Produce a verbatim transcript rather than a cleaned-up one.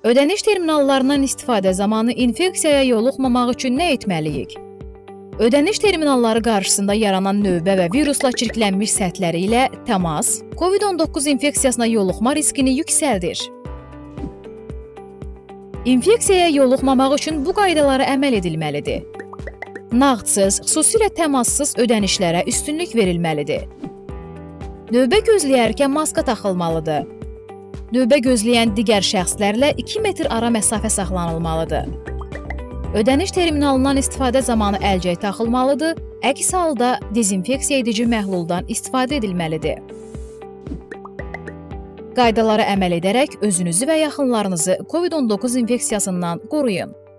Ödəniş terminallarından istifadə zamanı infeksiyaya yoluxmamaq üçün nə etməliyik? Ödəniş terminalları qarşısında yaranan növbə və virusla çirklənmiş səthləri ilə təmas COVID on doqquz infeksiyasına yoluxma riskini yüksəldir. İnfeksiyaya yoluxmamaq üçün bu qaydalara əməl edilməlidir. Nağdsız, xüsusilə təmassız ödənişlərə üstünlük verilməlidir. Növbə gözləyərkən maska taxılmalıdır. Növbə gözləyən digər şəxslərlə iki metr ara məsafə saxlanılmalıdır. Ödəniş terminalından istifadə zamanı əlcək taxılmalıdır, əks halda dezinfeksiya edici məhluldan istifadə edilməlidir. Qaydalara əməl edərək özünüzü və yaxınlarınızı COVID on doqquz infeksiyasından qoruyun.